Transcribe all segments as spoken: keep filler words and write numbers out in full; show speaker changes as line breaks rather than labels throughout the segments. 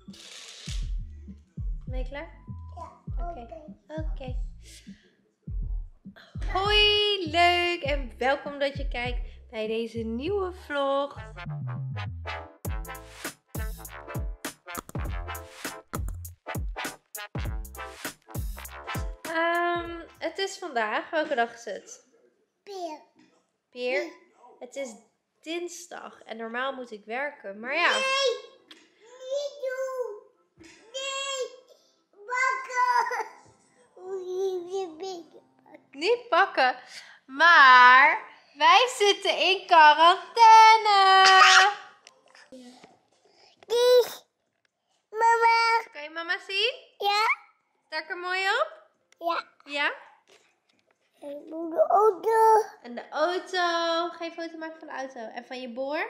Ben je klaar?
Ja,
Oké.
oké.
Oké. Hoi, leuk en welkom dat je kijkt bij deze nieuwe vlog. Um, het is vandaag, welke dag is het?
Peer.
Peer? Het is dinsdag en normaal moet ik werken, maar ja.
Nee! Niet doen! Nee! Bakken!
Niet pakken, maar wij zitten in quarantaine.
Kies! Mama!
Kan je mama zien?
Ja?
Sta ik er mooi op?
Ja.
Ja?
Ik moet de auto.
En de auto. Ga je foto maken van de auto. En van je boor?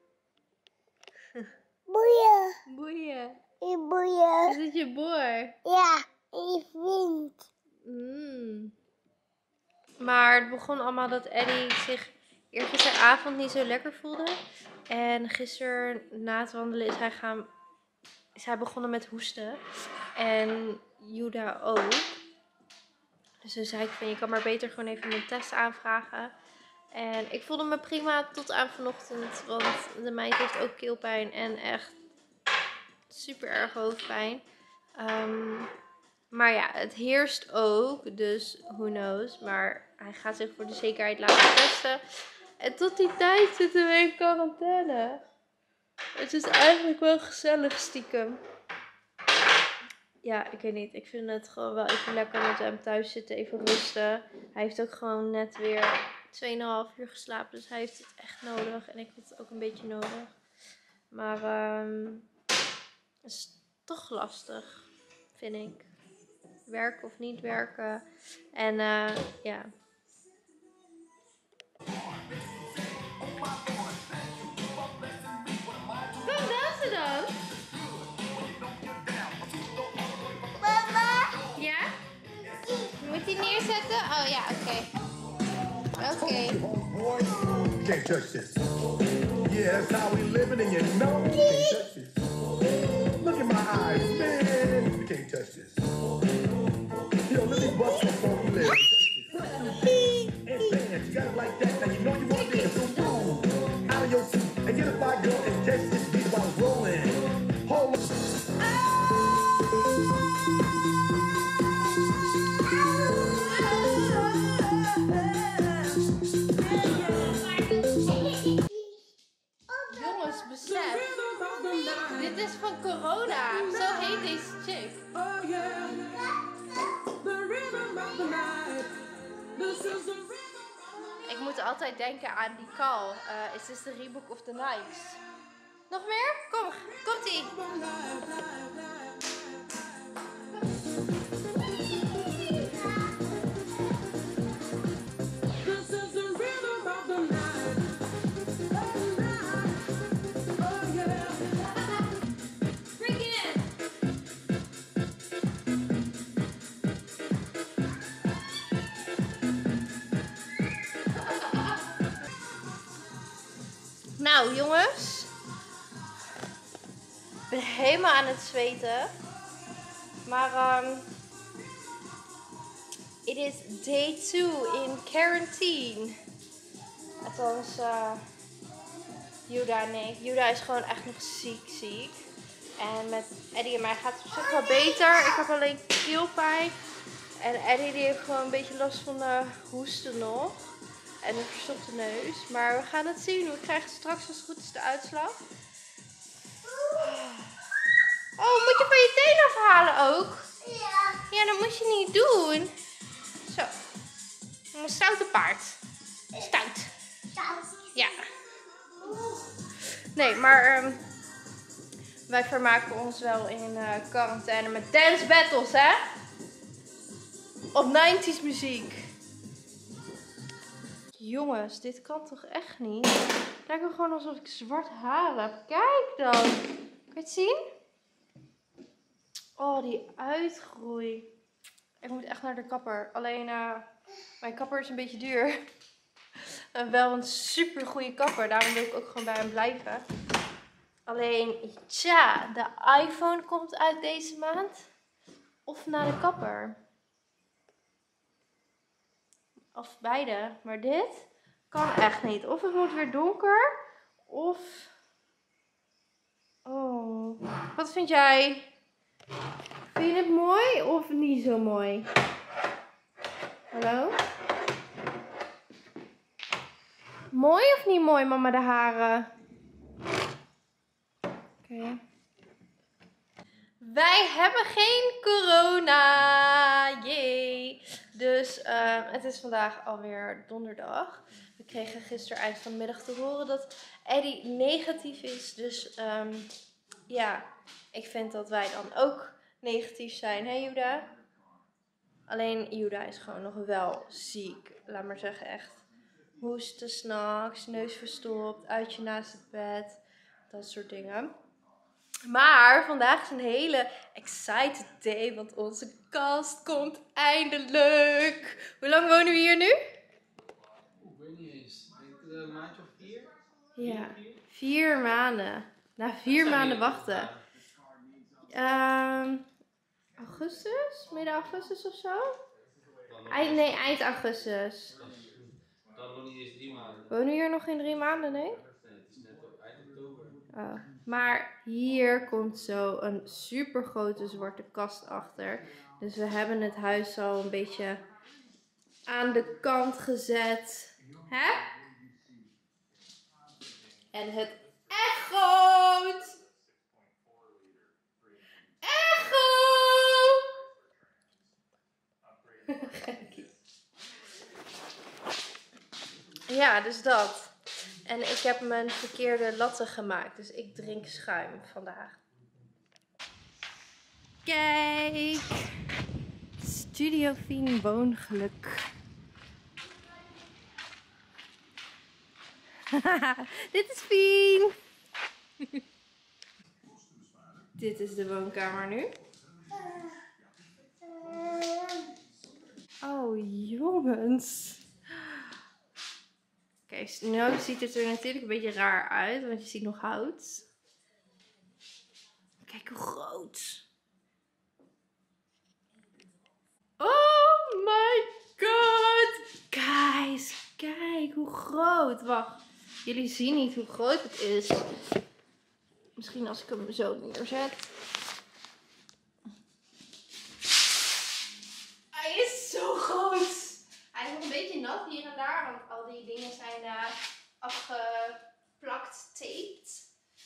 Boeien.
Boeien.
Je boeien.
Is het je boor?
Ja, je vriend.
Mm. Maar het begon allemaal dat Eddie zich eergisteravond niet zo lekker voelde. En gisteren na het wandelen is hij, gaan, is hij begonnen met hoesten. En Juda ook. Dus toen zei ik van je kan maar beter gewoon even een test aanvragen. En ik voelde me prima tot aan vanochtend. Want de meid heeft ook keelpijn en echt super erg hoofdpijn. Um, maar ja, het heerst ook. Dus who knows. Maar hij gaat zich voor de zekerheid laten testen. En tot die tijd zitten we in quarantaine. Het is eigenlijk wel gezellig stiekem. Ja, ik weet niet. Ik vind het gewoon wel even lekker met hem thuis zitten. Even rusten. Hij heeft ook gewoon net weer twee komma vijf uur geslapen. Dus hij heeft het echt nodig. En ik heb het ook een beetje nodig. Maar um, het is toch lastig, vind ik. Werken of niet werken. En uh, ja. Kom dansen dan.
Mama!
Ja? Moet die neerzetten? Oh ja, oké. Okay. Oké. Okay.
You can't touch this. Yeah, that's how we living and you know you can't touch this. Look in my eyes, man. You can't touch this. Yo, let me bust some funky lyrics. And dance, you got it like that. Now you know you want to dance. So move out of your seat and get a fire girl and catch this beat while it's rolling. Hold on.
Jongens, besef. Dit is van corona. Zo heet deze chick.
Oh yeah, the rhythm of the night. This is the rhythm.
Ik moet altijd denken aan die call. Uh, is this the Reebok of the Nikes? Nog meer? Kom, komt ie.
This is the rhythm of the night. Oh yeah.
Bring it in. Nou jongens, ik ben helemaal aan het zweten, maar um, it is day two in quarantine. Althans, uh, Juda en ik. Juda is gewoon echt nog ziek ziek. En met Eddie en mij gaat het op zich wel beter. Ik heb alleen keelpijn. En Eddie die heeft gewoon een beetje last van de hoesten nog. En een verstopte neus. Maar we gaan het zien. We krijgen straks als het goed is de uitslag. Oh, moet je van je teen afhalen ook?
Ja.
Ja, dat moet je niet doen. Zo. Een stoute paard. Stout. Ja. Nee, maar um, wij vermaken ons wel in uh, quarantaine met dance battles, hè? Op negentiger muziek. Jongens, dit kan toch echt niet? Het lijkt me gewoon alsof ik zwart haar heb. Kijk dan. Kun je het zien? Oh, die uitgroei. Ik moet echt naar de kapper. Alleen, uh, mijn kapper is een beetje duur. En wel een super goede kapper. Daarom wil ik ook gewoon bij hem blijven. Alleen, tja, de iPhone komt uit deze maand. Of naar de kapper. Of beide. Maar dit kan echt niet. Of het moet weer donker. Of... Oh. Wat vind jij? Vind je het mooi of niet zo mooi? Hallo? Mooi of niet mooi, mama, de haren? Oké. Okay. Wij hebben geen corona. Yay. Dus uh, het is vandaag alweer donderdag. We kregen gisteren eind van de middag te horen dat Eddie negatief is. Dus um, ja, ik vind dat wij dan ook negatief zijn. Hé hey, Juda? Alleen Juda is gewoon nog wel ziek. Laat maar zeggen, echt. Hoesten s'nachts, neus verstopt, uitje naast het bed. Dat soort dingen. Maar vandaag is een hele excited day, want onze kast komt eindelijk. Hoe lang wonen we hier nu?
Ik weet niet eens. Ik denk een maandje of vier?
Ja, vier maanden. Na vier maanden wachten. Um, augustus? Midden augustus of zo? Eind, nee, eind augustus.
Dan nog niet eens drie maanden.
Wonen we hier nog geen drie maanden, nee?
Nee, het is net eind oktober.
Oh. Maar hier komt zo een super grote zwarte kast achter. Dus we hebben het huis al een beetje aan de kant gezet. Hè? En het echoot! Echo! Ja, dus dat. En ik heb mijn verkeerde latte gemaakt. Dus ik drink schuim vandaag. Kijk. Studio Fien woongeluk. Dit is Fien. Dit is de woonkamer nu. Oh jongens. Oké, okay, nu ziet het er natuurlijk een beetje raar uit, want je ziet nog hout. Kijk hoe groot. Oh my god. Guys, kijk hoe groot. Wacht, jullie zien niet hoe groot het is. Misschien als ik hem zo neerzet. Hij is zo groot. Hij is nog een beetje nat hier en daar, want al die dingen zijn uh, afgeplakt, taped.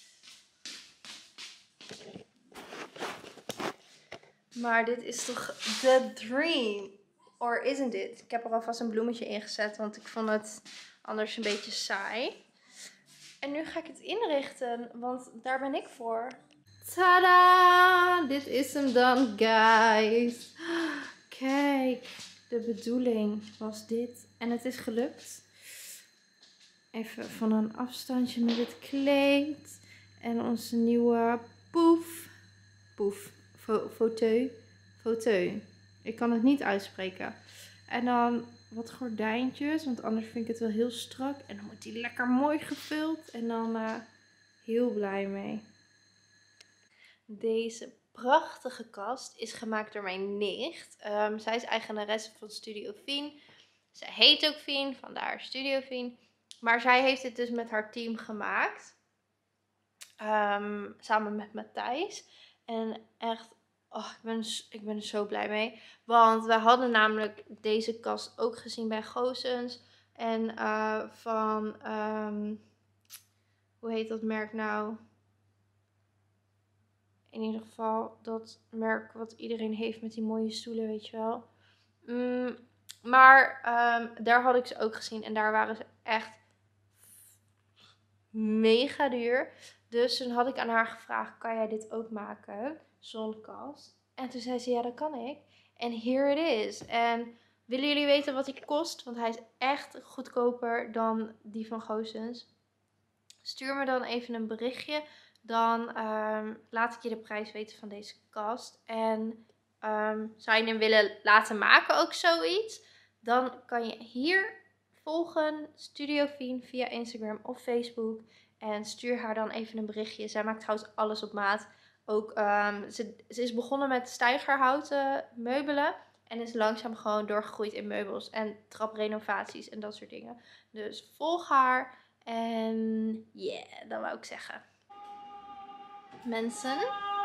Maar dit is toch the dream? Or isn't it? Ik heb er alvast een bloemetje in gezet, want ik vond het anders een beetje saai. En nu ga ik het inrichten, want daar ben ik voor. Tada! Dit is hem dan, guys. Kijk. De bedoeling was dit. En het is gelukt. Even van een afstandje met het kleed. En onze nieuwe poef. Poef. Fauteuil. Fauteuil. Ik kan het niet uitspreken. En dan wat gordijntjes. Want anders vind ik het wel heel strak. En dan wordt die lekker mooi gevuld. En dan uh, heel blij mee. Deze prachtige kast is gemaakt door mijn nicht. Um, zij is eigenaresse van Studio Fien. Zij heet ook Fien, vandaar Studio Fien. Maar zij heeft het dus met haar team gemaakt. Um, samen met Matthijs. En echt, oh, ik, ben, ik ben er zo blij mee. Want we hadden namelijk deze kast ook gezien bij Goossens. En uh, van, um, hoe heet dat merk nou? In ieder geval dat merk wat iedereen heeft met die mooie stoelen, weet je wel. Mm, maar um, daar had ik ze ook gezien en daar waren ze echt mega duur. Dus toen had ik aan haar gevraagd, kan jij dit ook maken? Zo'n kast. En toen zei ze, ja dat kan ik. En here it is. En willen jullie weten wat die kost? Want hij is echt goedkoper dan die van Goossens. Stuur me dan even een berichtje. Dan um, laat ik je de prijs weten van deze kast. En um, zou je hem willen laten maken ook zoiets? Dan kan je hier volgen Studio Fien via Instagram of Facebook. En stuur haar dan even een berichtje. Zij maakt trouwens alles op maat. Ook, um, ze, ze is begonnen met stijgerhouten meubelen. En is langzaam gewoon doorgegroeid in meubels. En traprenovaties en dat soort dingen. Dus volg haar. En yeah, dat wou ik zeggen. Mensen.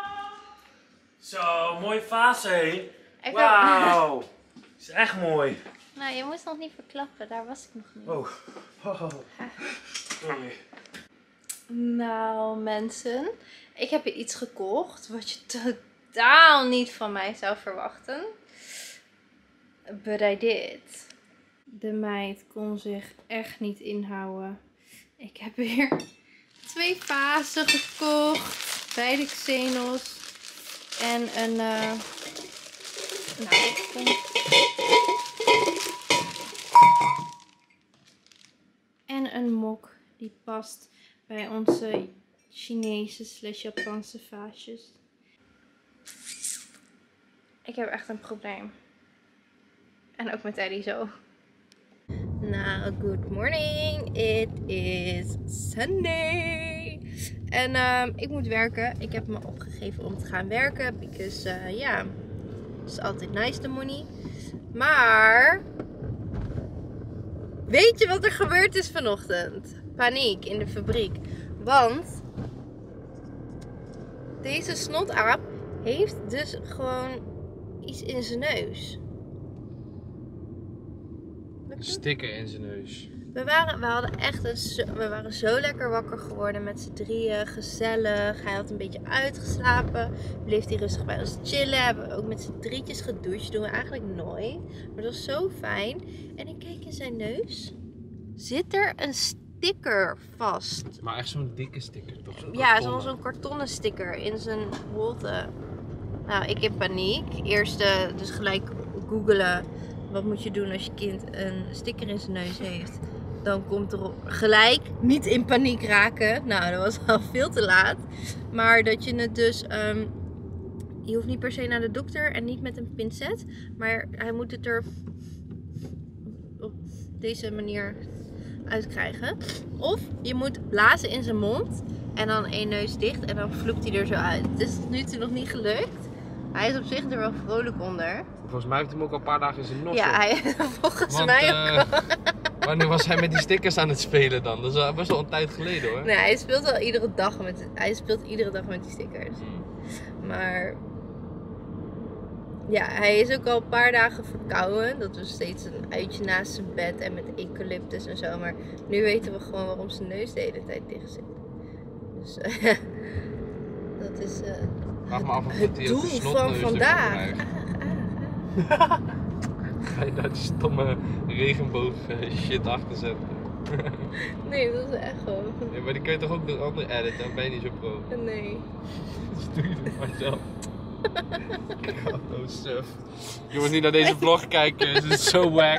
Zo, mooie fase, hé.
Ik
Wauw. Is echt mooi.
Nou, je moest nog niet verklappen. Daar was ik nog niet.
Oh. Oh. Sorry.
Nou, mensen. Ik heb hier iets gekocht wat je totaal niet van mij zou verwachten. But I did. De meid kon zich echt niet inhouden. Ik heb weer twee vazen gekocht bij de Xenos. En een... Uh... Nou, ik vond... En een mok die past bij onze Chinese slash Japanse vaasjes. Ik heb echt een probleem. En ook met Eddie zo. Nou, good morning. It is Sunday. En uh, ik moet werken. Ik heb me opgegeven om te gaan werken. Because, ja, uh, yeah, het is altijd nice the money. Maar... weet je wat er gebeurd is vanochtend? Paniek in de fabriek. Want... deze snotaap heeft dus gewoon iets in zijn neus.
Sticker in zijn neus.
We, waren, we, hadden echt een, we waren zo lekker wakker geworden met z'n drieën. Gezellig. Hij had een beetje uitgeslapen. Bleef hij rustig bij ons chillen. Hebben we ook met z'n drietjes gedoucht. Doen we eigenlijk nooit. Maar dat was zo fijn. En ik keek in zijn neus. Zit er een sticker vast.
Maar echt zo'n dikke sticker toch? Zo
Ja, zo'n zo'n kartonnen sticker in zijn holte. Nou, ik in paniek. Eerst uh, dus gelijk googelen. Wat moet je doen als je kind een sticker in zijn neus heeft? Dan komt er gelijk niet in paniek raken. Nou, dat was al veel te laat. Maar dat je het dus... Um, je hoeft niet per se naar de dokter en niet met een pincet. Maar hij moet het er op deze manier uitkrijgen. Of je moet blazen in zijn mond. En dan één neus dicht. En dan vloept hij er zo uit. Het is tot nu toe nog niet gelukt. Hij is op zich er wel vrolijk onder.
Volgens mij heeft hij hem ook al een paar dagen in zijn nos.
Ja, hij, volgens
Want,
mij
uh,
ook.
Wanneer was hij met die stickers aan het spelen dan? Dat is best wel een tijd geleden hoor.
Nee, hij speelt wel iedere dag met, hij speelt iedere dag met die stickers.
Hmm.
Maar... ja, hij is ook al een paar dagen verkouden. Dat was steeds een uitje naast zijn bed en met eucalyptus en zo. Maar nu weten we gewoon waarom zijn neus de hele tijd dicht zit. Dus uh, dat is uh,
Vraag me af of
het
hij
doel
ook de
van
snotneus
vandaag.
ervan
Ah, ah, ah.
Ga je daar die stomme regenboog shit achter zetten?
Nee, dat is echt gewoon.
Nee, maar die kun je toch ook door andere editen? Dan ben je niet zo pro.
Nee.
Dus doe je het maar zelf. Oh, suf. Je moet niet naar deze vlog kijken, het is zo wack.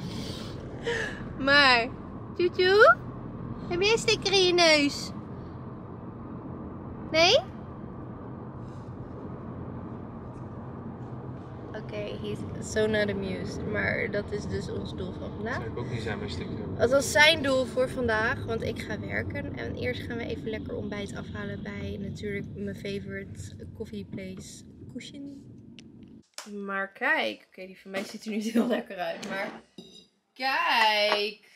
Maar, Tutu, heb je een sticker in je neus? Nee? Oké, okay, he's so not amused. Maar dat is dus ons doel van
Dat
vandaag.
zou ik ook niet zijn bij sticker.
Dat was zijn doel voor vandaag, want ik ga werken. En eerst gaan we even lekker ontbijt afhalen bij natuurlijk mijn favorite coffee place, Cushion. Maar kijk, oké, okay, die van mij ziet er niet heel lekker uit, maar kijk.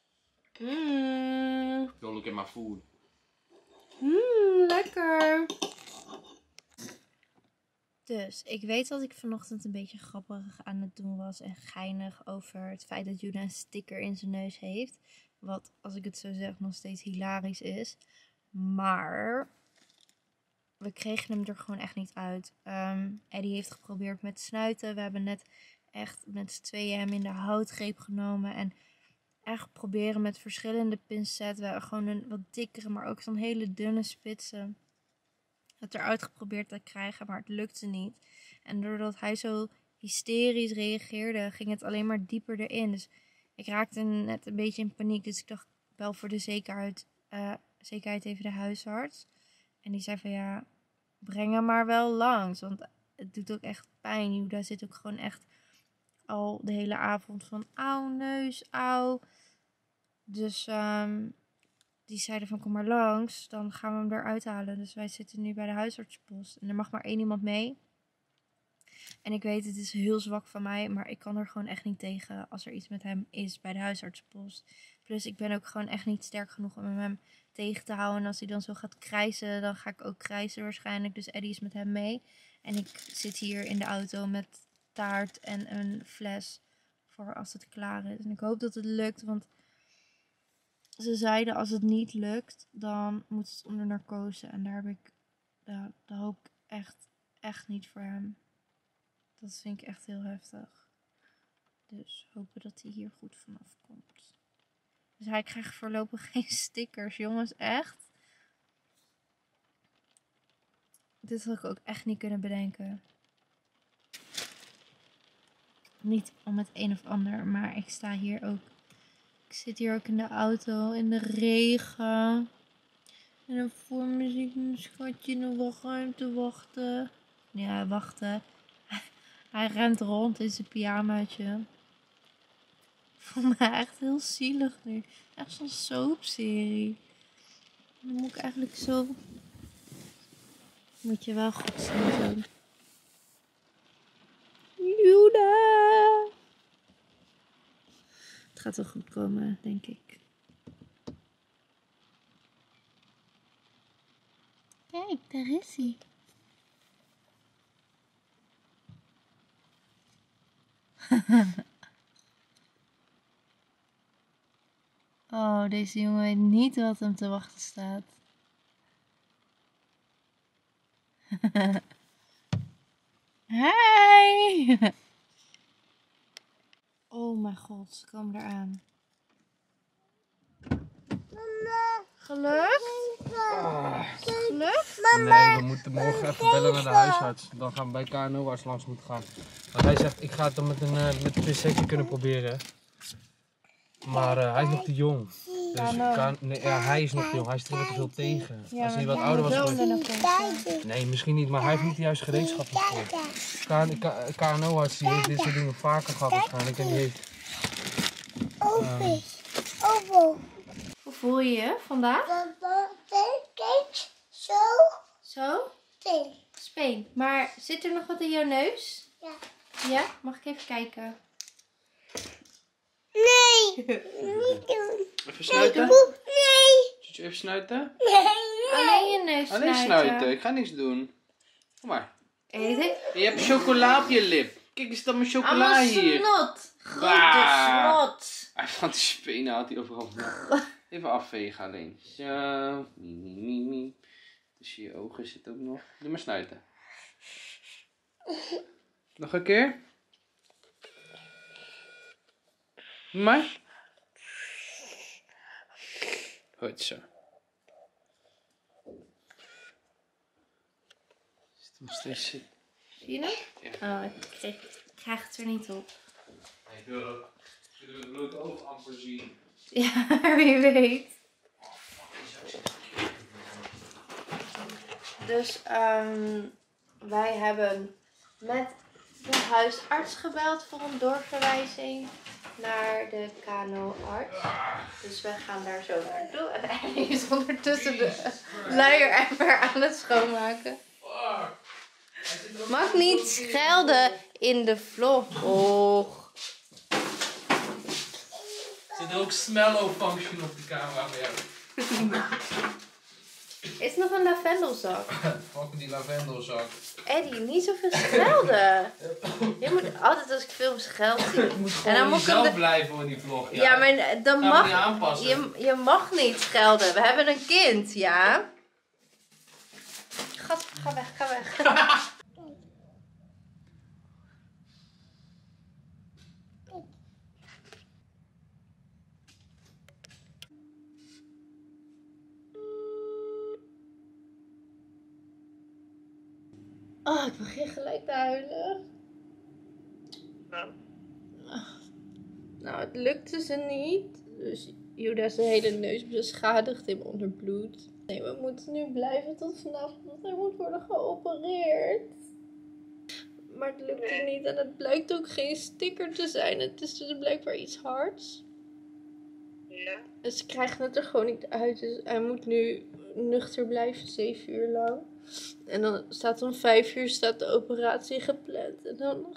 Mmm.
Don't look at my food.
Mmm, lekker. Dus, ik weet dat ik vanochtend een beetje grappig aan het doen was en geinig over het feit dat Judah een sticker in zijn neus heeft. Wat, als ik het zo zeg, nog steeds hilarisch is. Maar we kregen hem er gewoon echt niet uit. Um, Eddie heeft geprobeerd met snuiten. We hebben net echt met z'n tweeën hem in de houtgreep genomen. En echt proberen met verschillende pincetten. We hebben gewoon een wat dikkere, maar ook zo'n hele dunne spitsen. Het eruit geprobeerd te krijgen, maar het lukte niet. En doordat hij zo hysterisch reageerde, ging het alleen maar dieper erin. Dus ik raakte net een beetje in paniek. Dus ik dacht, bel voor de zekerheid, uh, zekerheid even de huisarts. En die zei van ja, breng hem maar wel langs. Want het doet ook echt pijn. Judah zit ook gewoon echt al de hele avond van auw neus, auw. Dus um, die zeiden van kom maar langs, dan gaan we hem eruit halen. Dus wij zitten nu bij de huisartsenpost. En er mag maar één iemand mee. En ik weet, het is heel zwak van mij, maar ik kan er gewoon echt niet tegen als er iets met hem is bij de huisartsenpost. Plus ik ben ook gewoon echt niet sterk genoeg om hem tegen te houden. En als hij dan zo gaat krijsen, dan ga ik ook krijsen waarschijnlijk. Dus Eddie is met hem mee. En ik zit hier in de auto met taart en een fles voor als het klaar is. En ik hoop dat het lukt, want ze zeiden als het niet lukt, dan moet het onder narcose. En daar heb ik, daar, daar hoop ik echt, echt niet voor hem. Dat vind ik echt heel heftig. Dus hopen dat hij hier goed vanaf komt. Dus hij krijgt voorlopig geen stickers, jongens, echt. Dit had ik ook echt niet kunnen bedenken. Niet om het een of ander, maar ik sta hier ook. Ik zit hier ook in de auto, in de regen. En dan voor me zie ik mijn schatje nog wel gaan te wachten. Ja, wachten. Hij rent rond in zijn pyjamaatje. Ik voel me echt heel zielig nu. Echt zo'n soapserie. Dan moet ik eigenlijk zo... Moet je wel goed zien zo. Juda! Het gaat wel goed komen, denk ik. Kijk, daar is hij. Oh, deze jongen weet niet wat hem te wachten staat. Hi! Oh mijn god, ze komen eraan.
Mama,
Gelukt?
Ah,
Gelukt?
nee, we moeten morgen even bellen naar de huisarts. Dan gaan we bij K N O waar ze langs moeten gaan. Want hij zegt, ik ga het dan met een, uh, met een pincetje kunnen proberen. Maar uh, hij is nog te jong. Dus kan, nee, ja, hij is nog te jong, hij stribbelt te veel tegen.
Ja,
Als hij
maar
wat ouder was
wel
geweest...
nog tegen.
Nee, misschien niet, maar hij heeft niet de juiste gereedschappen voor. K N O-arts die heeft dit soort dingen vaker gehad waarschijnlijk. En die heeft...
Open. Open.
Hoe voel je je vandaag?
Mama, kijk. Zo.
Zo?
Ding.
Speen. Maar zit er nog wat in jouw neus?
Ja.
Ja? Mag ik even kijken?
Nee. Niet doen.
Even snuiten?
Nee.
Zit je even snuiten?
Nee.
Alleen je neus
Alleen
snuiten.
snuiten, ik ga niks doen. Kom maar.
Eet het.
Je hebt chocola op je lip. Kijk eens dan mijn chocola
Allemaal
hier.
snot. Grote
Bah.
snot.
Hij van die spenen had hij overal vandaan. Even afvegen alleen. Zo. Mie, mie, mie, mie. Tussen je ogen zit ook nog. Doe maar snuiten. Nog een keer. Doe maar. Goed zo. Zit er nog steeds zitten.
Zie je hem?
Ja.
Oh, ik krijg, ik krijg het er niet op.
Ik wil ook. Ik wil het blote oog amper zien.
Ja, wie weet. Dus um, wij hebben met de huisarts gebeld voor een doorverwijzing naar de K N O-arts. Dus we gaan daar zo naartoe. En hij is ondertussen de luieremmer aan het schoonmaken. Mag niet schelden in de vlog. Och.
Zit er ook smello function op de camera bij jou?
Is nog een lavendelzak?
Fuck die lavendelzak.
Eddie, niet zoveel schelden. Je moet altijd als ik film scheld zien.
Ik moet
En
gewoon
dan moet ik hem
jezelf
de-
blijven in die vlog.
Ja, maar dan
Gaan we
mag
niet aanpassen.
je, je mag niet schelden. We hebben een kind, ja? Gat, ga weg, ga weg. Oh, ik begin gelijk te huilen. Nou, het lukte ze niet. Dus Juda is de hele neus beschadigd in onderbloed. Nee, we moeten nu blijven tot vanavond, want hij moet worden geopereerd. Maar het lukte niet en het blijkt ook geen sticker te zijn. Het is dus blijkbaar iets hards.
Ja.
Dus ze krijgen het er gewoon niet uit. Dus hij moet nu nuchter blijven, zeven uur lang. En dan staat om vijf uur staat de operatie gepland. En dan...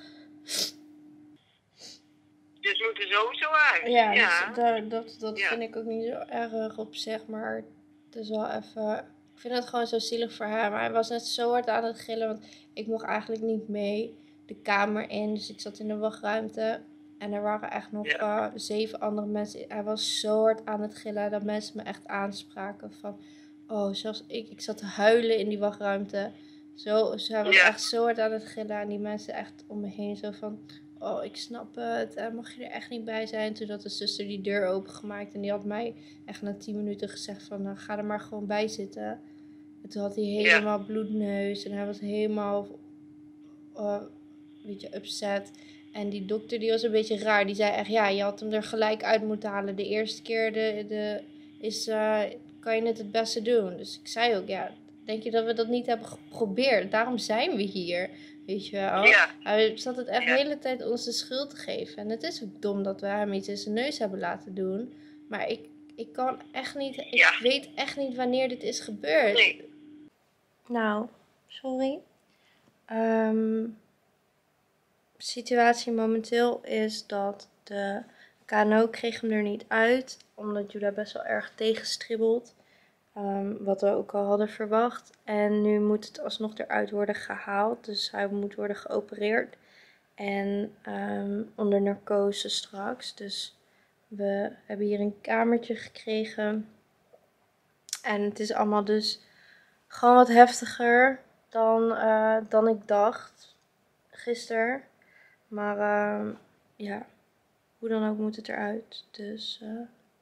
Dus moet er sowieso uit.
Ja,
Ja.
dus daar, dat, dat
Ja.
vind ik ook niet zo erg op zich. Maar het is wel even... Ik vind het gewoon zo zielig voor hem. Hij was net zo hard aan het gillen. Want ik mocht eigenlijk niet mee de kamer in. Dus ik zat in de wachtruimte. En er waren echt nog
Ja.
uh, zeven andere mensen. Hij was zo hard aan het gillen dat mensen me echt aanspraken. Van, oh, zelfs ik. Ik zat te huilen in die wachtruimte. Zo, dus hij was
Ja.
echt zo hard aan het gillen. En die mensen echt om me heen zo van... Oh, ik snap het. En mag je er echt niet bij zijn? Toen had de zuster die deur opengemaakt. En die had mij echt na tien minuten gezegd van... Nou, ga er maar gewoon bij zitten. En toen had hij helemaal bloedneus. En hij was helemaal... Uh, een beetje upset. En die dokter die was een beetje raar. Die zei echt, ja, je had hem er gelijk uit moeten halen. De eerste keer de, de, is, uh, kan je het het beste doen. Dus ik zei ook, ja, denk je dat we dat niet hebben geprobeerd? Daarom zijn we hier, weet je wel.
Ja.
Hij zat het echt
Ja.
de hele tijd ons de schuld te geven. En het is ook dom dat we hem iets in zijn neus hebben laten doen. Maar ik, ik kan echt niet, ik
Ja.
weet echt niet wanneer dit is gebeurd.
Nee.
Nou, sorry. Um, de situatie momenteel is dat de K N O kreeg hem er niet uit. Omdat Judah best wel erg tegenstribbelt. Um, wat we ook al hadden verwacht. En nu moet het alsnog eruit worden gehaald. Dus hij moet worden geopereerd. En um, onder narcose straks. Dus we hebben hier een kamertje gekregen. En het is allemaal dus gewoon wat heftiger dan, uh, dan ik dacht gisteren. Maar uh, ja, hoe dan ook moet het eruit. Dus uh...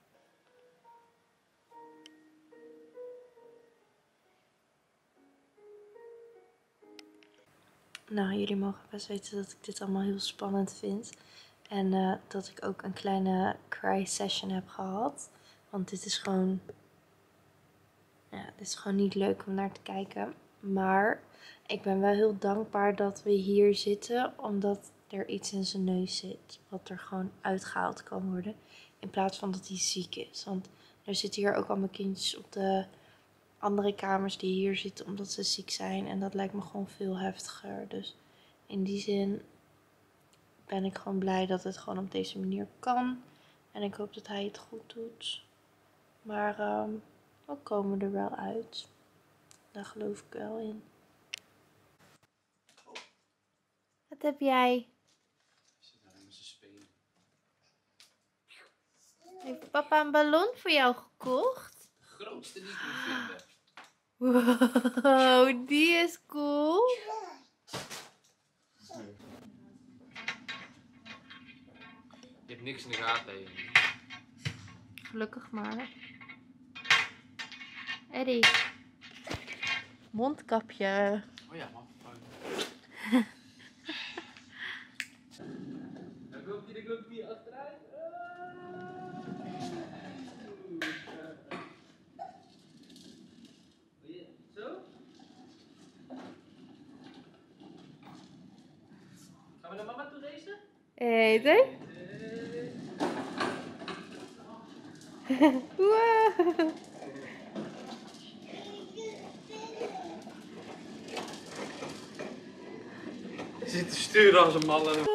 nou, jullie mogen best weten dat ik dit allemaal heel spannend vind. En uh, dat ik ook een kleine cry session heb gehad. Want dit is gewoon... Ja, dit is gewoon niet leuk om naar te kijken. Maar ik ben wel heel dankbaar dat we hier zitten. Omdat er iets in zijn neus zit. Wat er gewoon uitgehaald kan worden. In plaats van dat hij ziek is. Want er zitten hier ook allemaal kindjes op de andere kamers die hier zitten. Omdat ze ziek zijn. En dat lijkt me gewoon veel heftiger. Dus in die zin ben ik gewoon blij dat het gewoon op deze manier kan. En ik hoop dat hij het goed doet. Maar um, we komen er wel uit. Daar geloof ik wel in. Wat heb jij?
Ik zit daar met z'n spelen.
Heeft papa een ballon voor jou gekocht?
De grootste die ik moet vinden.
Wow, die is cool.
Je hebt niks in de gaten. Hè.
Gelukkig maar. Eddie. Mondkapje.
Oh ja, man. Dan komt hij, dan komt hij achteruit. Zo? Gaan we naar mama toe racen?
Hey, nee? Wow.
Je zit te sturen als een malle.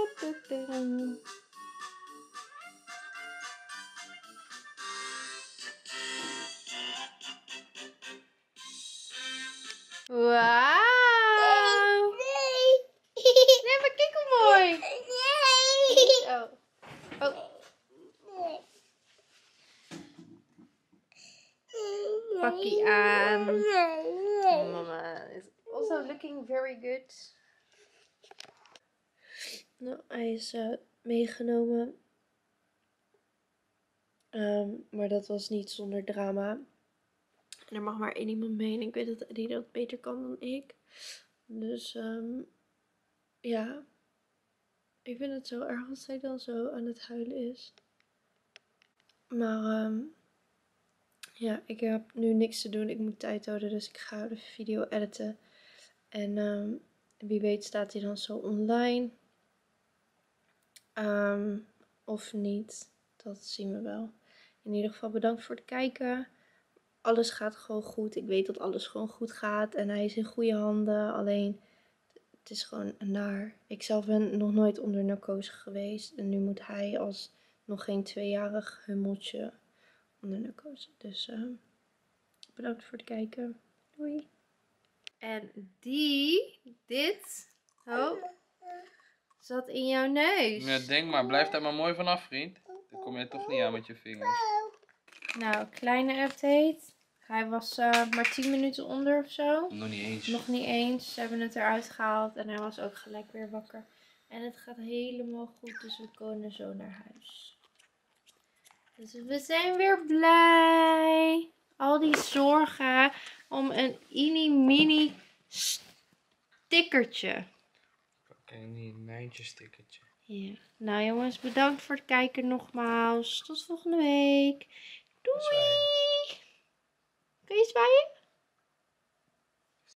Wauw.
Nee.
Nee, maar kijk hoe mooi.
Nee.
Oh. Oh. Pakkie aan. Mama is also looking very good. Nou, hij is uh, meegenomen. Um, maar dat was niet zonder drama. En er mag maar één iemand mee. En ik weet dat Eddie dat beter kan dan ik. Dus um, ja. Ik vind het zo erg als hij dan zo aan het huilen is. Maar um, ja, ik heb nu niks te doen. Ik moet tijd houden. Dus ik ga de video editen. En um, wie weet staat hij dan zo online. Um, of niet. Dat zien we wel. In in ieder geval bedankt voor het kijken. Alles gaat gewoon goed. Ik weet dat alles gewoon goed gaat. En hij is in goede handen. Alleen, het is gewoon naar. Ik zelf ben nog nooit onder narcose geweest. En nu moet hij als nog geen tweejarig hummeltje onder narcose. Dus uh, bedankt voor het kijken. Doei. En die, dit, oh, zat in jouw neus.
Ja, denk maar, blijf daar maar mooi vanaf, vriend. Dan kom je toch niet aan met je vingers.
Nou, kleine update. Hij was uh, maar tien minuten onder of zo.
Nog niet eens.
Nog niet eens. Ze hebben het eruit gehaald en hij was ook gelijk weer wakker. En het gaat helemaal goed, dus we kunnen zo naar huis. Dus we zijn weer blij. Al die zorgen om een mini-mini stickertje.
Oké, niet een mijntje stickertje.
Ja. Nou jongens, bedankt voor het kijken nogmaals. Tot volgende week. Doei! Kun je zwaaien?